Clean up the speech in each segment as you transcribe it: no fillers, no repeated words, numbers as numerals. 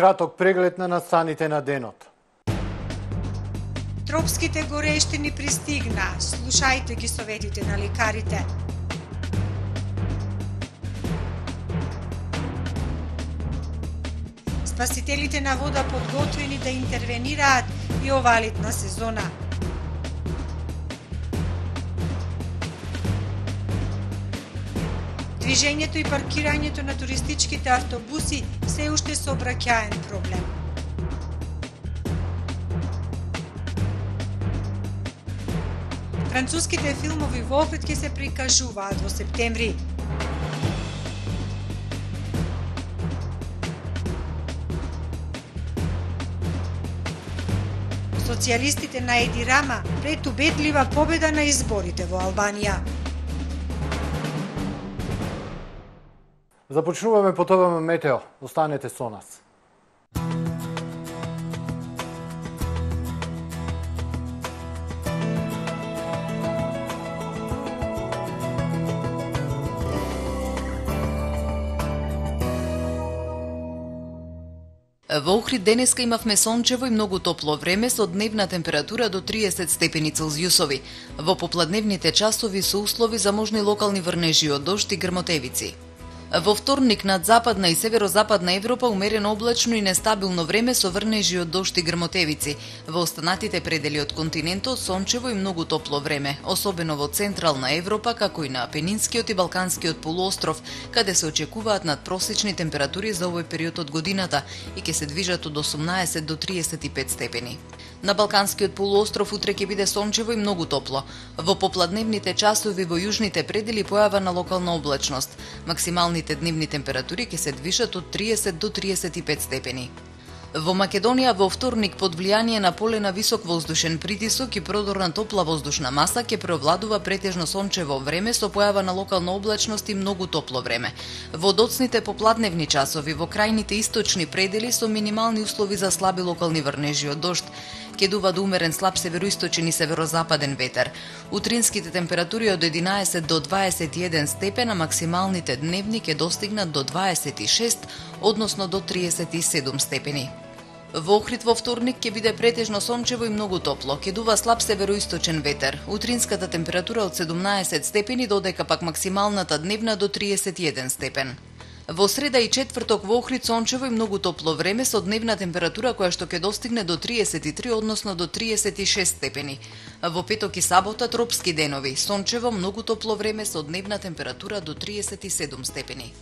краток преглед на настаните на денот. Тропските горештини пристигна. Слушајте ги советите на лекарите. Спасителите на вода подготвени да интервенираат и оваа летна сезона. Движењето и паркирањето на туристичките автобуси се уште сообраќаен проблем. Француските филмови во Охрид ќе се прикажуваат во септември. Социјалистите на Еди Рама пред убедлива победа на изборите во Албанија. Започнуваме по тоа метео. Останете со нас. Во Охрид денеска имавме сончево и многу топло време со дневна температура до 30 степени Целзиусови. Во попладневните часови со услови за можни локални врнежи од дожд и грмотевици. Во вторник над западна и северозападна Европа умерено облачно и нестабилно време со врнежи од дожд и грмотевици. Во останатите предели од континентот сончево и многу топло време, особено во централна Европа, како и на Апенинскиот и Балканскиот полуостров, каде се очекуваат надпросечни температури за овој период од годината и ќе се движат од 18 до 35 степени. На Балканскиот полуостров утре ќе биде сончево и многу топло. Во попладневните часови во јужните предели појава на локална облачност. Максималните дневни температури ќе се движат од 30 до 35 степени. Во Македонија во вторник под влијание на поле на висок воздушен притисок и продорна топла воздушна маса ќе преовладува претежно сончево време со појава на локална облачност и многу топло време. Во доцните попладневни часови во крајните источни предели со минимални услови за слаби локални врнежи од дожд. Ќе дува до умерен слаб североисточен и северозападен ветер. Утринските температури од 11 до 21 степен, а максималните дневни ќе достигнат до 26, односно до 37 степени. Во Охрид во вторник ќе биде претежно сончево и многу топло. Ќе дува слаб североисточен ветер. Утринската температура од 17 степени, додека пак максималната дневна до 31 степен. Во среда и четврток во Охрид сончево и многу топло време со дневна температура која што ќе достигне до 33, односно до 36 степени. Во петок и сабота тропски денови, сончево многу топло време со дневна температура до 37 степени.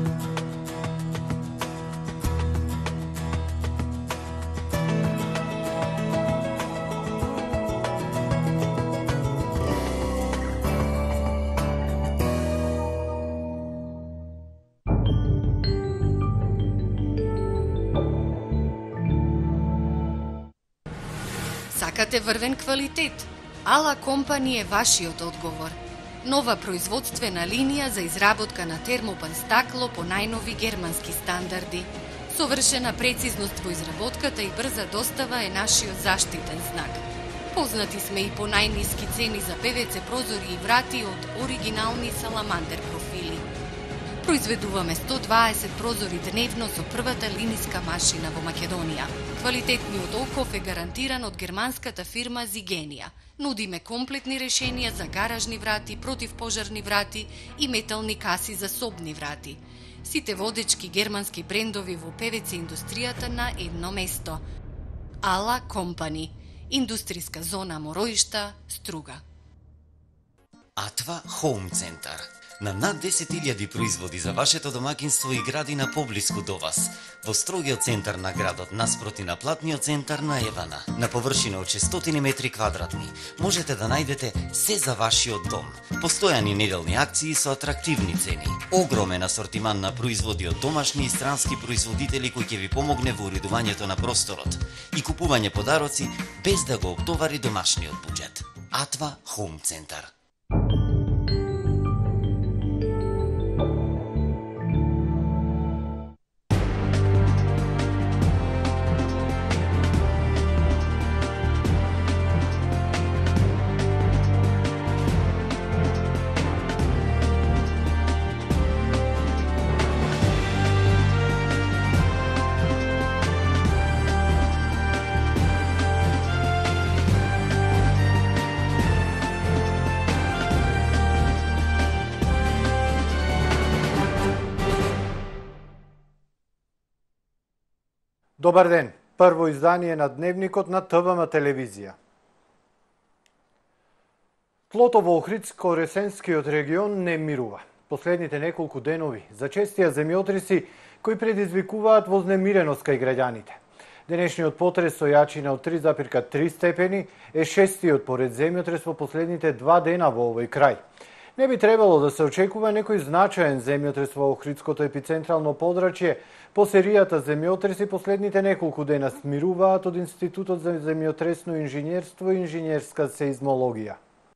Сакате врвен квалитет? Ала компани е вашиот одговор. Нова производствена линија за изработка на термопан стакло по најнови германски стандарди. Совршена прецизност во изработката и брза достава е нашиот заштитен знак. Познати сме и по најниски цени за ПВЦ прозори и врати од оригинални саламандер профили. Произведуваме 120 прозори дневно со првата линиска машина во Македонија. Квалитетниот оков е гарантиран од германската фирма Зигенија. Нудиме комплетни решенија за гаражни врати, противпожарни врати и метални каси за собни врати. Сите водечки германски брендови во ПВЦ индустријата на едно место. Ала Компани. Индустријска зона Мороишта, Струга. Атва Хоум Центар. На над 10.000 производи за вашето домакинство и градина поблиску до вас. Во строгиот центар на градот, наспроти на платниот центар на Евана. На површина од 600 метри квадратни, можете да најдете се за вашиот дом. Постојани неделни акции со атрактивни цени. Огромен асортиман на производи од домашни и странски производители кои ќе ви помогне во уредувањето на просторот и купување подароци без да го оптовари домашниот буџет. Атва Хоум Центар. Добар ден. Прво издание на Дневникот на ТВМ телевизија. Тлото во Охридско-Ресенскиот регион не мирува. Последните неколку денови зачестија земјотреси кои предизвикуваат вознемиреност кај граѓаните. Денешниот потрес со јачина од 3,3 степени е шестиот поред земјотрес во последните 2 дена во овој крај. Не би требало да се очекува некој значаен земјотрес во Охридското епицентрално подрачје. По серијата земјотреси последните неколку дена смируваат од Институтот за земјотресно инженерство и инженерска сеизмологија.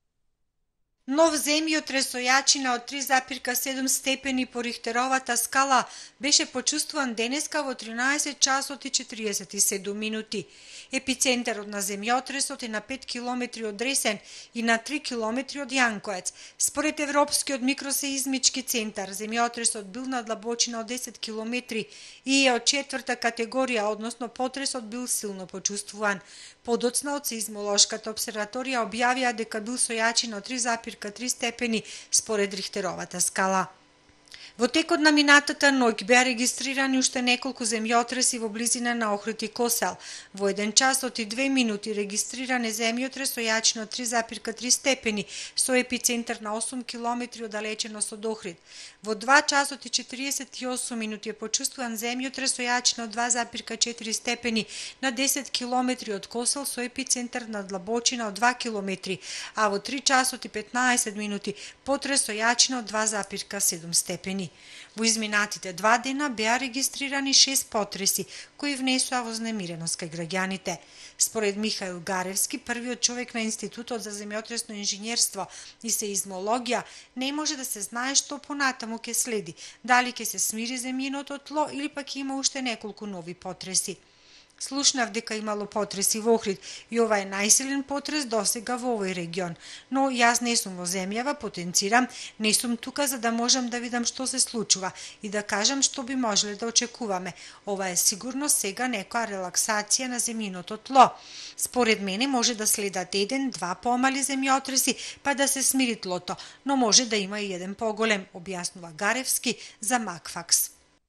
Нов земјотрес со јачина од 3,7 степени по Рихтеровата скала беше почувствуван денеска во 13 часот и 47 минути. Епицентарот на земјотресот е на 5 километри од Ресен и на 3 километри од Јанкоец. Според Европскиот микросеизмички центар, земјотресот бил на длабочина од 10 километри и е од 4-та категорија, односно потресот бил силно почувствуван. Подоцна од сеизмолошката обсерваторија објавија дека бил со јачина од 3,3 степени според Рихтеровата скала. Во текот на минатата ноќ беа регистрирани уште неколку земјотреси во близина на Охрид и Косел. Во 1 часот и 2 минути регистриран е земјотрес со јачина од 3,3 степени со епицентар на 8 километри оддалеченост од Охрид. Во 2 часот и 48 минути е почувствуван земјотрес со јачина од 2,4 степени на 10 километри од Косел со епицентар на длабочина од 2 километри, а во 3 часот и 15 минути потрес со јачина од 2,7 степени. Во изминатите 2 дена беа регистрирани 6 потреси кои внесоа вознемиреност кај граѓаните. Според Михаил Гаревски, првиот човек на Институтот за земјотресно инженерство и сеизмологија, не може да се знае што понатаму ќе следи, дали ќе се смири земјиното тло или пак ќе има уште неколку нови потреси. Слушнав дека имало потреси во Охрид и ова е најсилен потрес досега во овој регион. Но јас не сум во земјава, потенцирам, не сум тука за да можам да видам што се случува и да кажам што би можеле да очекуваме. Ова е сигурно сега некоја релаксација на земјиното тло. Според мене може да следат 1-2 помали земјотреси па да се смири тлото, но може да има и еден поголем, објаснува Гаревски за Макфакс.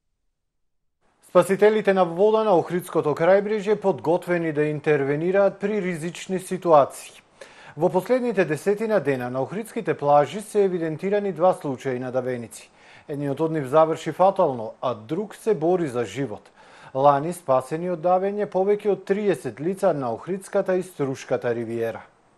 Спасителите на вода на Охридското крајбрежје подготвени да интервенираат при ризични ситуации. Во последните 10 дена на охридските плажи се евидентирани 2 случаи на давеници. Едниот од нив заврши фатално, а друг се бори за живот. Лани спасени од давење повеќе од 30 лица на Охридската и Струшката ривиера.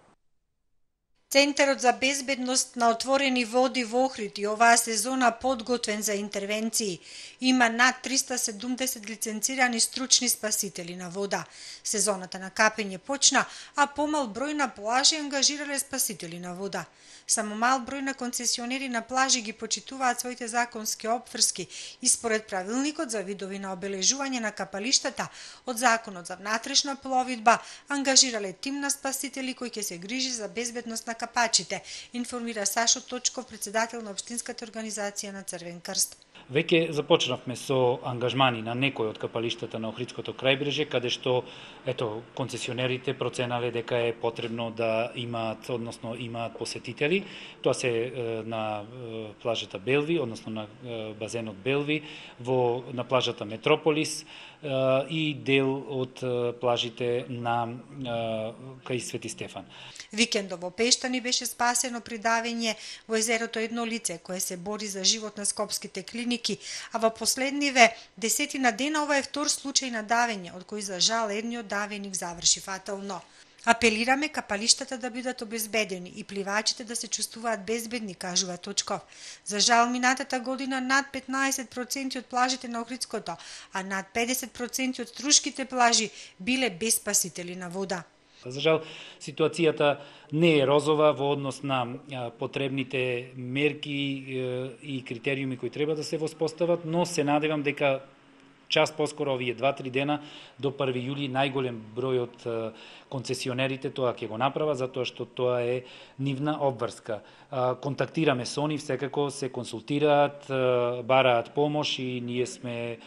Центарот за безбедност на отворени води во Охрид и оваа сезона подготвен за интервенции. Има над 370 лиценцирани стручни спасители на вода. Сезоната на капење почна, а помал број на плажи ангажирале спасители на вода. Само мал број на концесионери на плажи ги почитуваат своите законски обврски и според правилникот за видови на обележување на капалиштата од Законот за внатрешна пловидба ангажирале тим на спасители кои ќе се грижи за безбедност на капачите, информира Сашо Точков, председател на Општинската организација на Црвен крст. Веќе започнавме со ангажмани на некои од капалиштата на Охридското крајбрежје, каде што концесионерите проценале дека е потребно да имаат, односно имаат посетители. Тоа се на плажата Белви, односно на базенот Белви, на плажата Метрополис и дел од плажите на кај Свети Стефан. Викендов во Пештани беше спасено при давење во езерото едно лице кое се бори за живот на скопските клиники, а во последниве 10 дена ова е втор случај на давење, од кој за жал едниот давеник заврши фатално. Апелираме капалиштата да бидат обезбедени и пливачите да се чувствуваат безбедни, кажува Точков. За жал минатата година над 15% од плажите на Охридското, а над 50% од струшките плажи биле без спасители на вода. За жал, ситуацијата не е розова во однос на потребните мерки и критериуми кои треба да се воспостават, но се надевам дека час поскоро овие 2-3 дена до 1 јули најголем број од концесионерите тоа ќе го направат, затоа што тоа е нивна обврска. Контактираме со нив, секако се консултираат, бараат помош и ние сме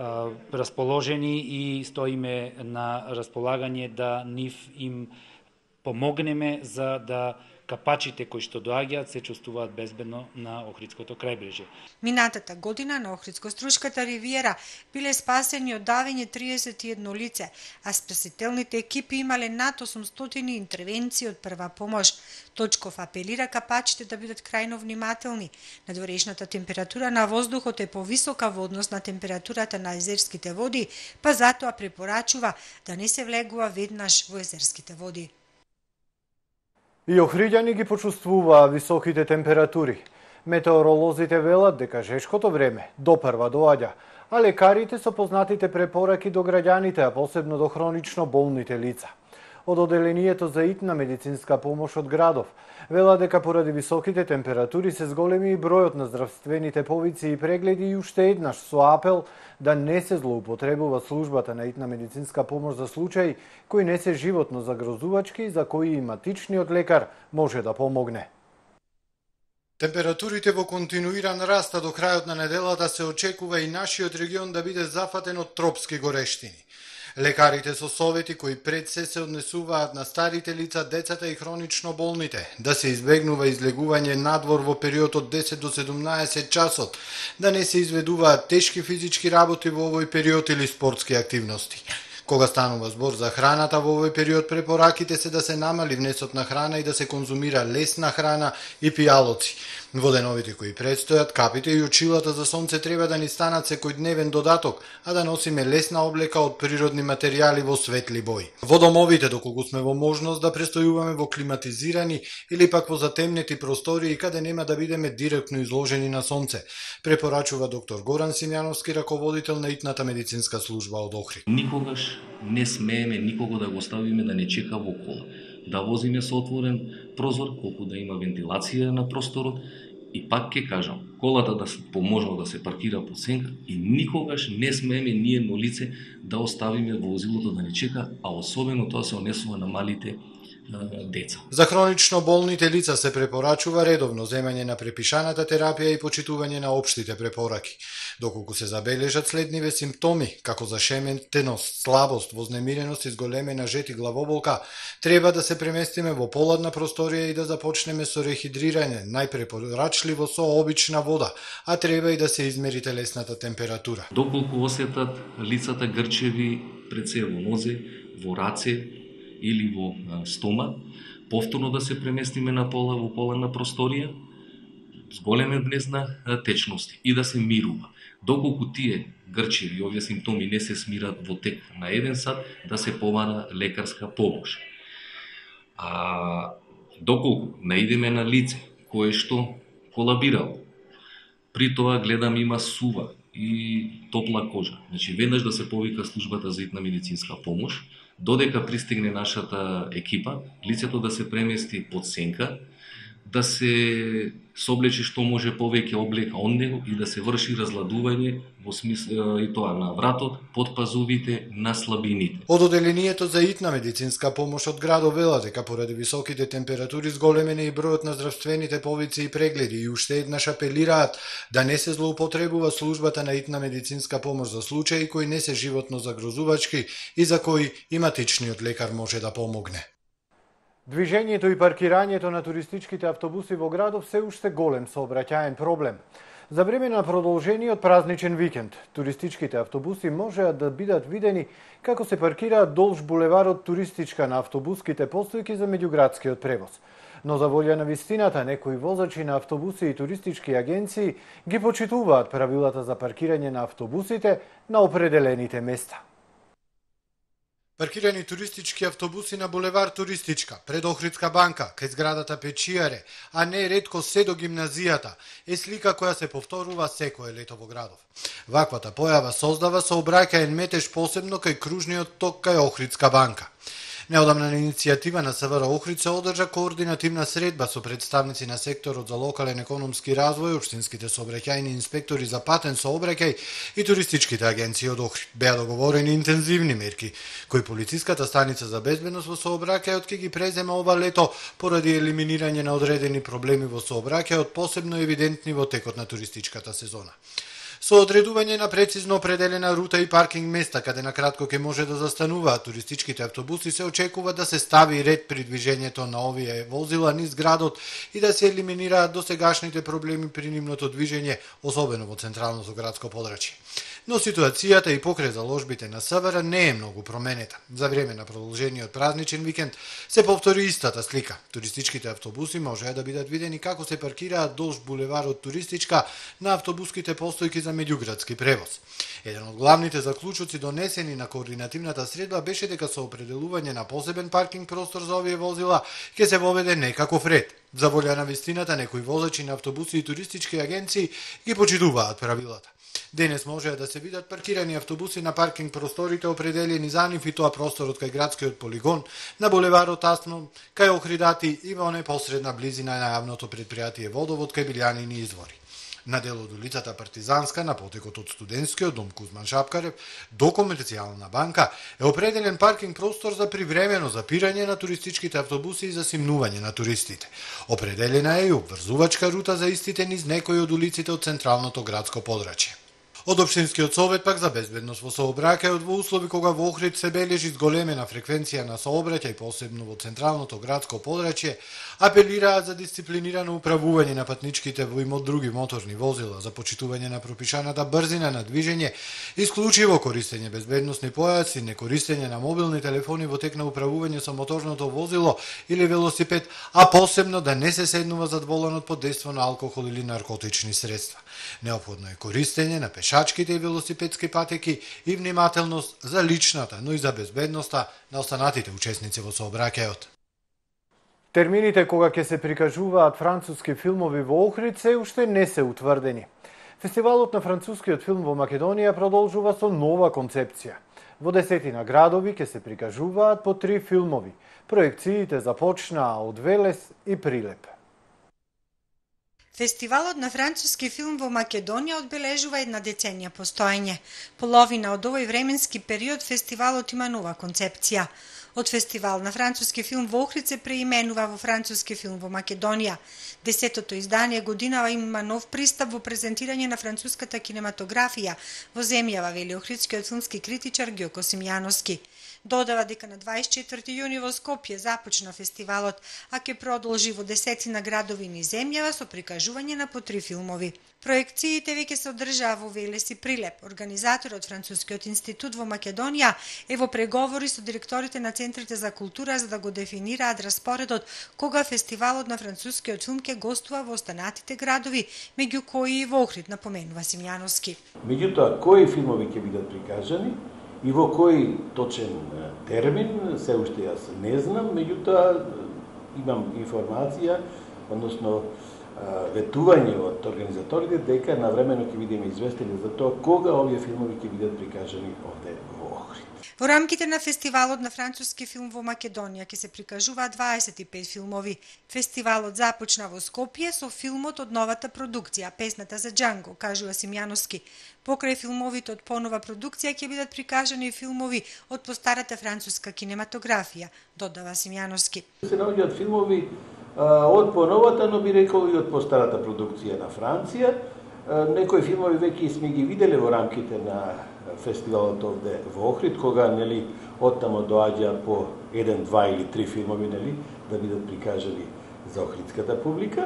расположени и стоиме на располагање да нив им помогнеме за да капачите кои што доаѓаат се чувствуваат безбедно на Охридското крајбрежје. Минатата година на Охридско-Струшката ривиера биле спасени од давење 31 лице, а спасителните екипи имале над 800 интервенции од прва помош. Точков апелира капачите да бидат крајно внимателни. Надворешната температура на воздухот е повисока во однос на температурата на езерските води, па затоа препорачува да не се влегува веднаш во езерските води. И охриѓани ги почувствуваа високите температури. Метеоролозите велат дека жешкото време допрва доаѓа, а лекарите со познатите препораки до граѓаните, а посебно до хронично болните лица. Од оделението за итна медицинска помош од градов вела дека поради високите температури се зголеми и бројот на здравствените повици и прегледи и уште еднаш со апел да не се злоупотребува службата на итна медицинска помош за случаи кои не се животно загрозувачки и за кои иматичниот лекар може да помогне. Температурите во континуиран раст до крајот на неделата се очекува и нашиот регион да биде зафатен од тропски горештини. Лекарите со совети кои пред се однесуваат на старите лица, децата и хронично болните, да се избегнува излегување надвор во период од 10 до 17 часот, да не се изведуваат тешки физички работи во овој период или спортски активности. Кога станува збор за храната во овој период, препораките се да се намали внесот на храна и да се конзумира лесна храна и пијалоци. Во деновите кои предстојат, капите и очилата за сонце треба да ни станат секојдневен додаток, а да носиме лесна облека од природни материјали во светли бои. Во домовите, доколку сме во можност да престојуваме во климатизирани или пак во затемнети простории каде нема да бидеме директно изложени на сонце, препорачува доктор Горан Симјановски, раководител на итната медицинска служба од Охрид. Никогаш не смееме никого да го ставиме да не чека во кола. Да возиме со отворен прозор, колку да има вентилација на просторот, и пак ќе кажам, колата да се поможува да се паркира под сенка и никогаш не смееме ние едно лице да оставиме возилото да не чека, а особено тоа се однесува на малите деца. За хронично болните лица се препорачува редовно земање на препишаната терапија и почитување на општите препораки. Доколку се забележат следниве симптоми, како зашеметеност, слабост, вознемиреност, изголемена жет и главоболка, треба да се преместиме во поладна просторија и да започнеме со рехидрирање, најпрепорачливо со обична вода, а треба и да се измери телесната температура. Доколку осетат лицата грчеви пред се во нозе, во раце или во стома, повторно да се преместиме на пола во поладна просторија, зголеме внезна течности и да се мирува. Доколку тие грчеви, овие симптоми не се смират во тек на 1 сат, да се побара лекарска помош. А доколку наидеме на лице кое што колабирало, при тоа гледам има сува и топла кожа. Значи, веднаш да се повика службата за итна медицинска помош, додека пристигне нашата екипа, лицето да се премести под сенка, да се соблече што може повеќе облека од него и да се врши разладување во смисла и тоа на вратот, под пазувите, на слабините. Од оделението за итна медицинска помош од градот вела дека поради високите температури зголемен е и бројот на здравствените повици и прегледи и уште еднаш апелираат да не се злоупотребува службата на итна медицинска помош за случаи кои не се животно загрозувачки и за кои иматичниот лекар може да помогне. Движењето и паркирањето на туристичките автобуси во градов се уште голем сообраќаен проблем. За време на продолжениот празничен викенд, туристичките автобуси можеат да бидат видени како се паркираат долж булеварот Туристичка на автобуските постојки за меѓуградскиот превоз. Но за волја на вистината, некои возачи на автобуси и туристички агенции ги почитуваат правилата за паркирање на автобусите на определените места. Паркирани туристички автобуси на булевар Туристичка, пред Охридска банка, кај зградата Печијаре, а не ретко се до гимназијата, е слика која се повторува секое лето во градов. Ваквата појава создава сообраќаен метеж посебно кај кружниот ток кај Охридска банка. Неодамна на иницијатива на СВР Охрид се одржа координативна средба со представници на секторот за локален економски развој, општинските сообраќајни инспектори за патен сообраќај и туристичките агенции од Охрид. Беа договорени интензивни мерки, кои полициската станица за безбедност во сообраќајот ќе ги презема ова лето поради елиминирање на одредени проблеми во сообраќајот, посебно евидентни во текот на туристичката сезона. Со одредување на прецизно определена рута и паркинг места каде на кратко ќе може да застануваат туристичките автобуси, се очекува да се стави ред при движењето на овие возила низ градот и да се елиминираат досегашните проблеми при нивното движење, особено во централното градско подрачје. Но ситуацијата и покрај заложбите на СВР не е многу променета. За време на продолжениот празничен викенд се повтори истата слика. Туристичките автобуси можеа да бидат видени како се паркираат долж булеварот Туристичка на автобуските постојки за меѓуградски превоз. Еден од главните заклучоци донесени на координативната средба беше дека со определување на посебен паркинг простор за овие возила ќе се воведе некаков ред. За волја на вистината, некои возачи на автобуси и туристички агенции ги почитуваат правилата. Денес можеа да се видат паркирани автобуси на паркинг просторите определени за нив, и тоа просторот кај градскиот полигон, на булеварот Асмон, кај Охридати и во непосредна близина на јавното предпријатие Водовод кај Билјанини извори. На дел од улицата Партизанска, на потекот од Студентскиот дом Кузман Шапкарев до Комерцијална банка е определен паркинг простор за привремено запирање на туристичките автобуси и за симнување на туристите. Определена е и обврзувачка рута за истите низ некои од улиците од централното градско подрачје. Од Општинскиот совет пак за безбедност во сообраќајот во услови кога во Охрид се бележи зголемена фреквенција на сообраќај, посебно во централното градско подрачје, апелираат за дисциплинирано управување на патничките во имот други моторни возила, за почитување на пропишаната брзина на движење, исклучиво користење безбедносни појаци, некористење на мобилни телефони во тек на управување со моторното возило или велосипед, а посебно да не се седнува зад воланот под дејство на алкохол или наркотични средства. Неопходно е користење на пешачките и велосипедски патеки и внимателност за личната, но и за безбедноста на останатите учесници во сообраќајот. Термините кога ќе се прикажуваат француски филмови во Охрид се уште не се утврдени. Фестивалот на францускиот филм во Македонија продолжува со нова концепција. Во 10 градови ќе се прикажуваат по 3 филмови. Проекциите започнаа од Велес и Прилеп. Фестивалот на француски филм во Македонија одбележува една деценија постоење. Половина од овој временски период фестивалот има нова концепција. Од фестивал на француски филм во Охрид се преименува во француски филм во Македонија. 10-то издание годинава има нов пристап во презентирање на француската кинематографија во земјава, вели охридскиот филмски критичар Ѓоко Симјановски. Додава дека на 24 јуни во Скопје започна фестивалот, а ќе продолжи во 10 градови низ земјава со прикажување на по 3 филмови. Проекциите веќе се одржаа во Велес и Прилеп. Организаторот Францускиот институт во Македонија е во преговори со директорите на центрите за култура за да го дефинираат распоредот кога фестивалот на францускиот филм ќе гостува во останатите градови, меѓу кои и во Охрид, напоменува Симјановски. Меѓутоа, кои филмови ќе бидат прикажани и во кој точен термин, се уште јас не знам, меѓутоа имам информација, односно ветување од организаторите дека навремено ќе бидеме известени за тоа кога овие филмови ќе бидат прикажани овде во Охрид. Во рамките на фестивалот на француски филм во Македонија ќе се прикажуваат 25 филмови. Фестивалот започна во Скопје со филмот од новата продукција Песната за Џанго, кажува Симјановски. Покрај филмовите од понова продукција ќе бидат прикажани филмови од постарата француска кинематографија, додава Симјановски. Се наоѓаат филмови од поновата, но би рекол и од постарата продукција на Франција. Некои филмови веќе сме ги виделе во рамките на фестивалот овде во Охрид, кога нели оттамо доаѓа по 1, 2 или 3 филмови нели да бидат прикажани за охридската публика.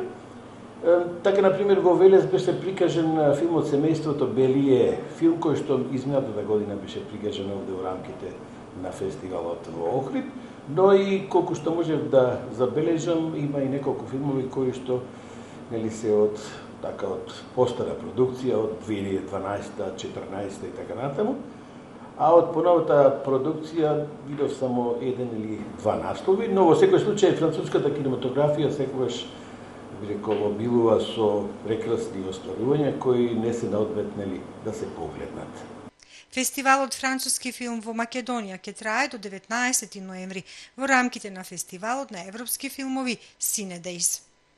Така на пример во Велес беше прикажан филмот Семејството Белие, филм кој што изминатата година беше прикажан овде во рамките на фестивалот во Охрид, но и колку што можев да забележам, има и неколку филмови кои што нели се од постара продукција од 2012, 14 и така натаму. А од поновата продукција видов само 1 или 2 наслови, но во секој случај француската кинематографија секогаш би рекол обилува со прекрасни остварувања кои не се наодметнели да се погледнат. Фестивалот француски филм во Македонија ќе трае до 19 ноември во рамките на фестивалот на европски филмови Cinedejs.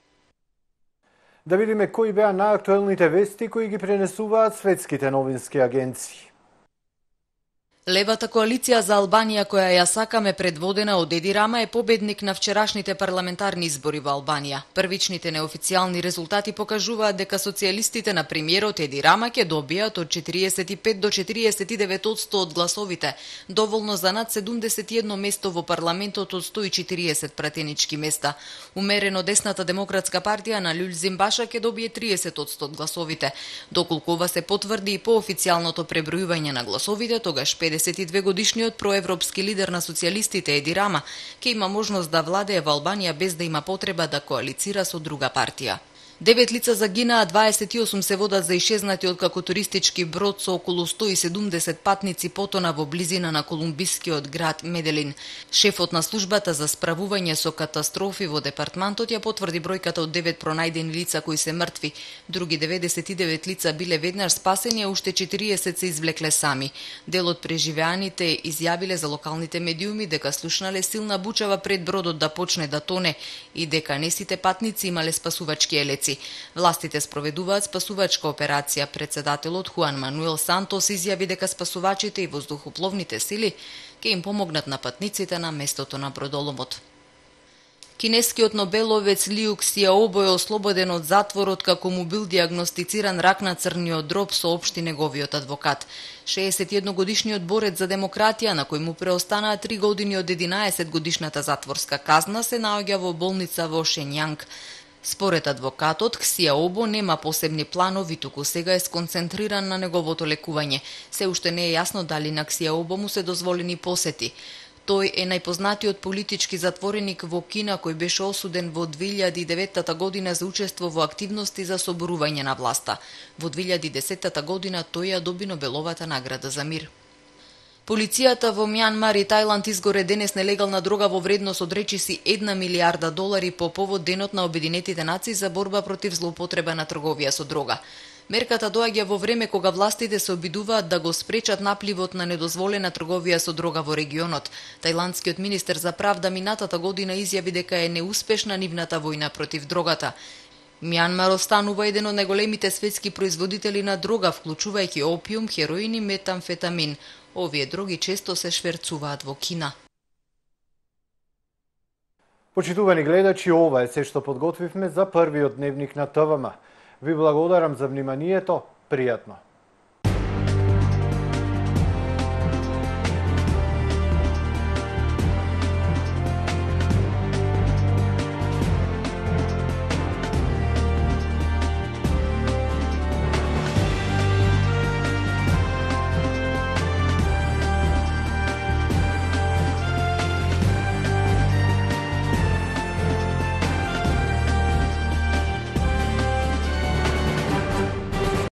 Да видиме кои беа најактуелните вести кои ги пренесуваат светските новински агенции. Левата коалиција за Албанија, која ја сакаме предводена од Еди Рама, е победник на вчерашните парламентарни избори во Албанија. Првичните неофицијални резултати покажуваат дека социјалистите на премиерот Еди Рама ќе добијат од 45 до 49% од гласовите, доволно за над 71 место во парламентот од 140 пратенички места. Умерено десната демократска партија на Люлзим Баша ќе добие 30% од гласовите. Доколку ова се потврди и по официјалното пребројување на гласовите, тогаш 52-годишниот проевропски лидер на социјалистите Еди Рама ќе има можност да владее во Албанија без да има потреба да коалицира со друга партија. 9 лица загинаа, 28 се водат за ишезнати откако туристички брод со околу 170 патници потона во близина на колумбискиот град Меделин. Шефот на службата за справување со катастрофи во департмантот ја потврди бројката од 9 пронајдени лица кои се мртви. Други 99 лица биле веднаш спасени, а уште 40 се извлекле сами. Дел од преживеаните изјавиле за локалните медиуми дека слушнале силна бучава пред бродот да почне да тоне и дека не сите патници имале спасувачки елеци. Властите спроведуваат спасувачка операција. Председателот Хуан Мануел Сантос изјави дека спасувачите и воздухопловните сили ќе им помогнат на патниците на местото на бродоломот. Кинескиот нобеловец Лиу Ксиаобо е ослободен од затворот како му бил диагностициран рак на црниот дроб, соопшти неговиот адвокат. 61-годишниот борец за демократија, на кој му преостанаа 3 години од 11-годишната затворска казна, се наоѓа во болница во Шенјанг. Според адвокатот, Ксиаобо нема посебни планови, туку сега е сконцентриран на неговото лекување. Се уште не е јасно дали на Ксиаобо му се дозволени посети. Тој е најпознатиот политички затвореник во Кина кој беше осуден во 2009 година за учество во активности за соборување на власта. Во 2010 година тој ја доби Нобеловата награда за мир. Полицијата во Мјанмар и Тајланд изгоре денес нелегална дрога во вредност од речиси $1 милиарда по повод Денот на Обединетите нации за борба против злоупотреба на трговија со дрога. Мерката доаѓа во време кога властите се обидуваат да го спречат напливот на недозволена трговија со дрога во регионот. Тајландскиот министер за правда минатата година изјави дека е неуспешна нивната војна против дрогата. Мјанмар останува еден од најголемите светски производители на дрога, вклучувајќи опиум, хероин и метамфетамин. Овие дроги често се шверцуваат во Кина. Почитувани гледачи, ова е се што подготвивме за првиот дневник на ТВМ. Ви благодарам за вниманието, пријатно.